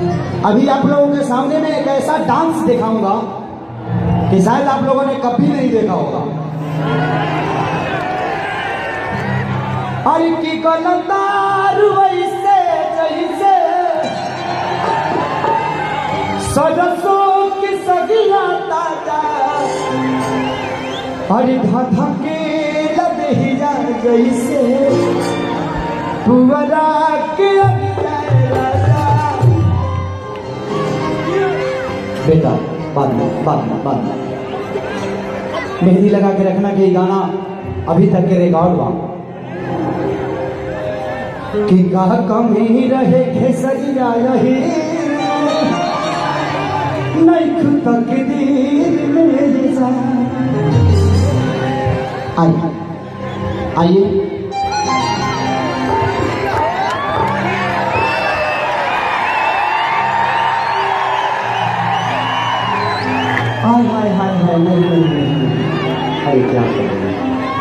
अभी आप लोगों के सामने में एक ऐसा डांस दिखाऊंगा कि शायद आप लोगों ने कभी नहीं देखा होगा। अरे की कलंदार वैसे जैसे सरसों की सगिया ताजा, अरे धाधा के लदहिया जैसे पुवरा के बेटा बाद में मेहंदी लगा के रखना कि गाना अभी तक के रिकॉर्ड बा कि का कमी रहे खेसरिया रहे नहीं तकदीर मेरे जा। आइए हाय नहीं अरे क्या करें,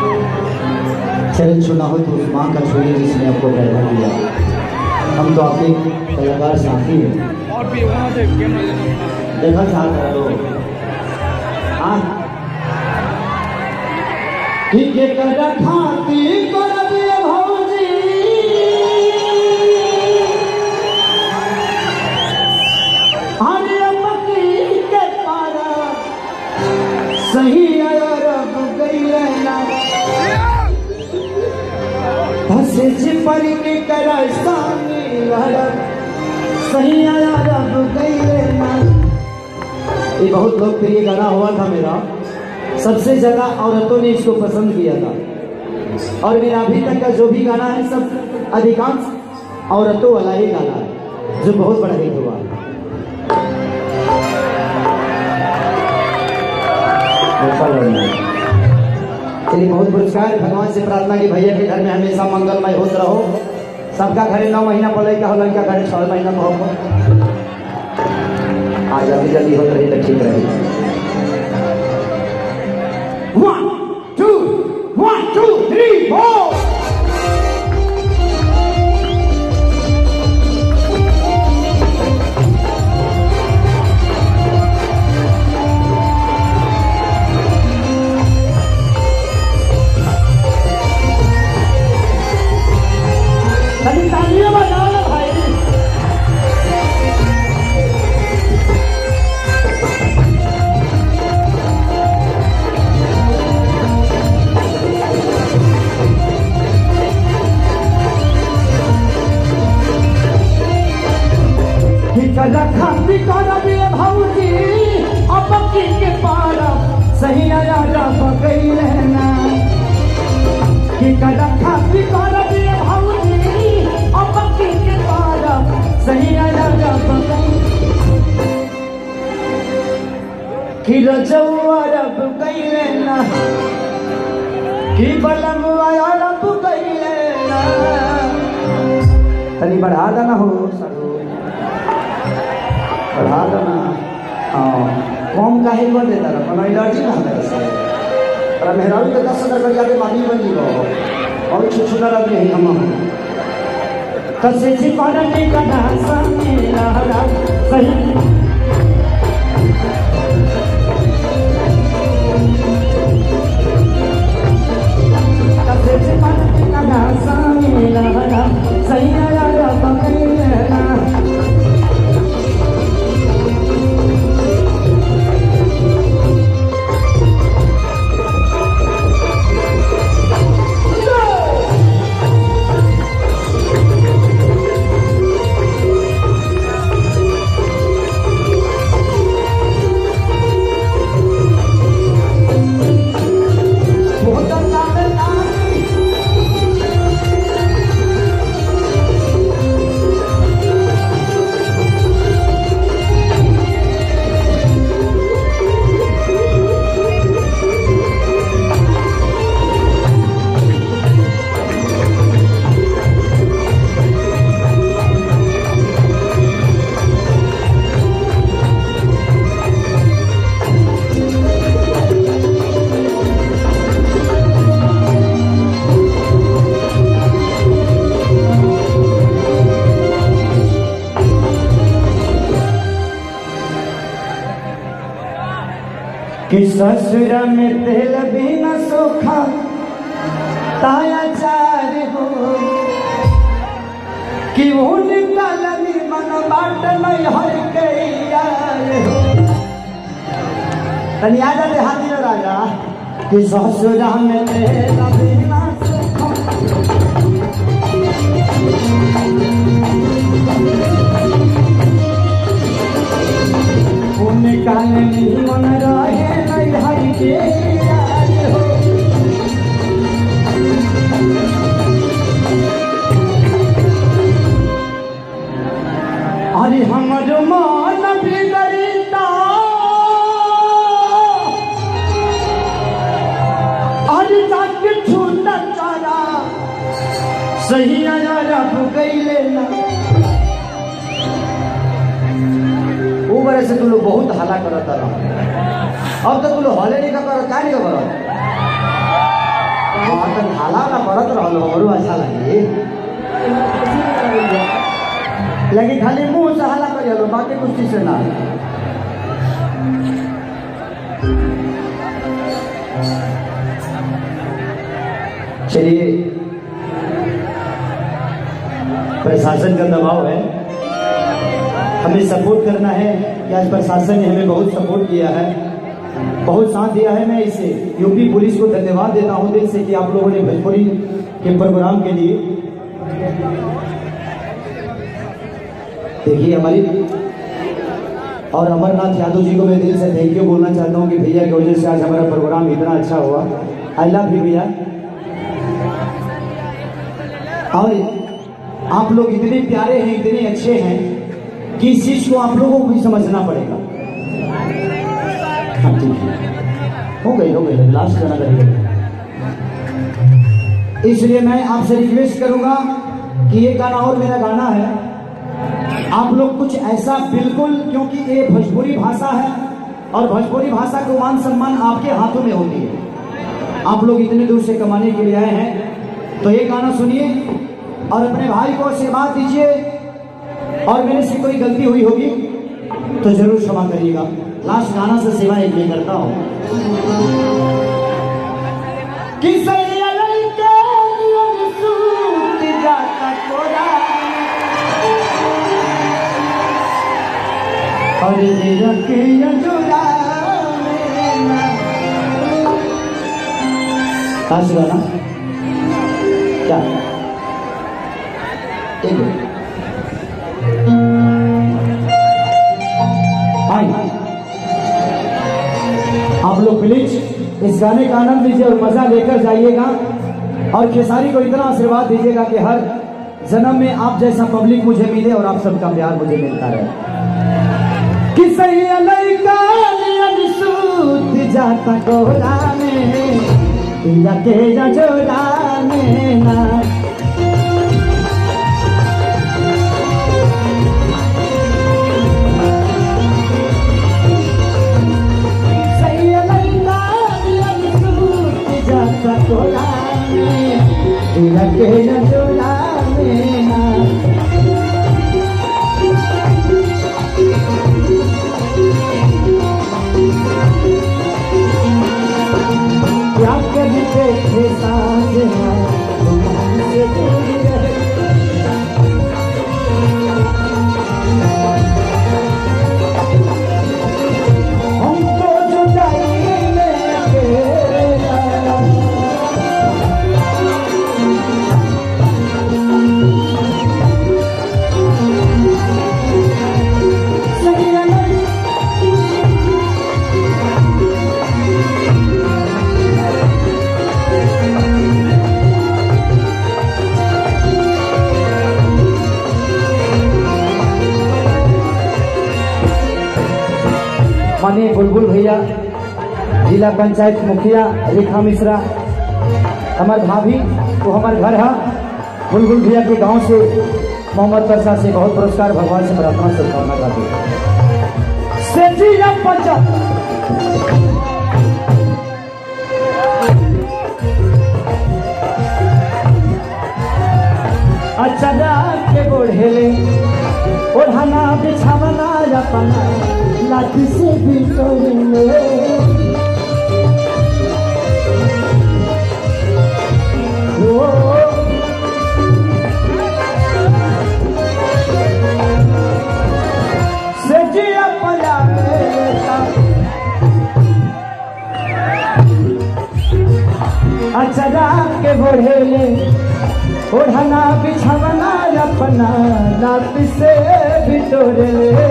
चरण छूना हो तो उस माँ का छूए जिसने आपको पैदा किया। हम तो आपके कलाकार साथी हैं। देखा चाहता लोग ठीक है कर खाती कर दिए भौजी सही अरब गईला हंसे छिपर के करस्तानी अरब सही अरब गईला। ये बहुत लोकप्रिय गाना हुआ था मेरा, सबसे ज्यादा औरतों ने इसको पसंद किया था और मेरा अभी तक का जो भी गाना है सब अधिकांश औरतों वाला ही गाना है जो बहुत बड़ा हिट हुआ। चलिए बहुत पुरस्कार, भगवान से प्रार्थना की भैया के घर में हमेशा मंगलमय होते रहो। सबका घरे 9 महीना पढ़े का हो, लड़का घरे 6 महीना हो। आज अभी जल्दी होते रही तो ठीक रही। 1 2 3 4 खाती कर भौजी अब के पारा सही आया गई रहना कि खाती कर भौजी अब के पारा सही आया गई कि रजब गई रहना कि बलम अरब गई रहना। तनी बढ़ा देना हो बढ़ा देना कम काहे कर देता रहा एलर्जी ना हमें से मेहरारू के 10,000 कर जाके मानी बन गई और छुछुना रख नहीं हम कसे से पारने का नासा मेरा सही कसे से पारने का नासा मेरा सही आया पकड़ना। कि ससुर में तेल बिना सोखा ताया चार हो कि उनका लगी मन बाट नहीं हर के यार हो। तनी याद आते हाथी राजा कि ससुर में तेल बिना सोखा उनका लगी मन रहे नहीं हर के यार हो। अरे हमारो मन भी डरता अरे जाके छूटा चारा सही आया रब गईले ना। वो बरे से तू लोग बहुत हाला करता रहा। अब तो तू लोग हले नहीं कर क्या नहीं कर हाला ना करत रहो हमरो अच्छा लगे लेकिन खाली मुंह से हाला कर बाकी कुछ चीज से ना। चलिए प्रशासन का दबाव है, हमें सपोर्ट करना है कि आज प्रशासन ने हमें बहुत सपोर्ट किया है, बहुत साथ दिया है। मैं इसे यूपी पुलिस को धन्यवाद देता हूं दिल से कि आप लोगों ने भोजपुरी के प्रोग्राम के लिए देखिए हमारी और अमरनाथ यादव जी को मैं दिल से थैंक यू बोलना चाहता हूं कि भैया की वजह से आज हमारा प्रोग्राम इतना अच्छा हुआ। आई लव यू भैया। और आप लोग इतने प्यारे हैं, इतने अच्छे हैं कि इस चीज को आप लोगों को भी समझना पड़ेगा। हाँ ठीक है, हो गई लास्ट करना करेंगे। इसलिए मैं आपसे रिक्वेस्ट करूंगा कि ये गाना और मेरा गाना है, आप लोग कुछ ऐसा बिल्कुल, क्योंकि ये भोजपुरी भाषा है और भोजपुरी भाषा को मान सम्मान आपके हाथों में होती है। आप लोग इतने दूर से कमाने के लिए आए हैं तो ये गाना सुनिए और अपने भाई को आशीर्वाद दीजिए। और मेरे से कोई गलती हुई होगी तो जरूर क्षमा करिएगा। लास्ट गाना से सेवा एक भी करता हूं कि और काश गाना क्या आप लोग प्लीज इस गाने का आनंद लीजिए और मजा लेकर जाइएगा और खेसारी को इतना आशीर्वाद दीजिएगा कि हर जन्म में आप जैसा पब्लिक मुझे मिले और आप सबका प्यार मुझे मिलता रहे। कि सही लड़का जाता कोला में के जोड़ा में ना सही लड़का जाता कोला में के जोड़ा में ना। क्या कभी देखे साँझ से दूर रहे हमको जुदाई में अकेला माननीय बुलबुल भैया, जिला पंचायत मुखिया रेखा मिश्रा, हमारे भाभी तो हमारे घर है बुलबुल भैया के गांव से मोहम्मद परसा से बहुत पुरस्कार भगवान से प्रार्थना शुभकामना करते हैं। अच्छा के बोढ़ेले ओढ़ाना बिछावना अपना लाठी से भी तोड़े ओढ़ेले ओढ़ना बिछवना अपना नाप से बिटोरेले।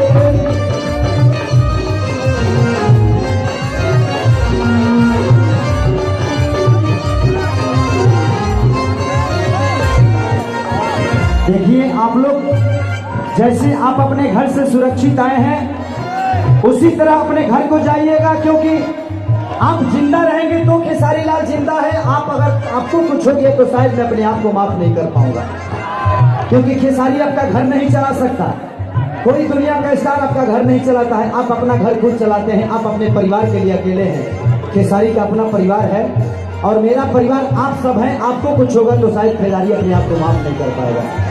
देखिए आप लोग, जैसे आप अपने घर से सुरक्षित आए हैं उसी तरह अपने घर को जाइएगा, क्योंकि आप जिंदा रहेंगे तो खेसारी लाल जिंदा है। आप अगर आपको कुछ हो गया तो शायद मैं अपने आप को माफ नहीं कर पाऊंगा, क्योंकि खेसारी आपका घर नहीं चला सकता। कोई दुनिया का स्टार आपका घर नहीं चलाता है, आप अपना घर खुद चलाते हैं। आप अपने परिवार के लिए अकेले हैं। खेसारी का अपना परिवार है और मेरा परिवार आप सब हैं। आपको कुछ होगा तो शायद खेसारी अपने आप को माफ नहीं कर पाएगा।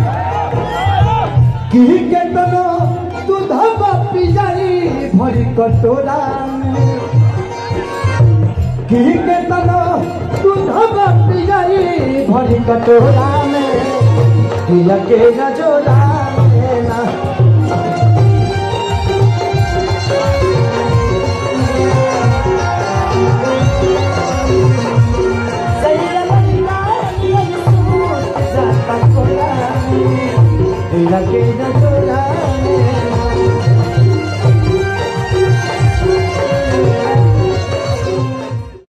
के तनो दूधवा पिजाई भरी कटोरा में, के तनो दूधवा पिजाई भरी कटोरा में, के न जोड़ा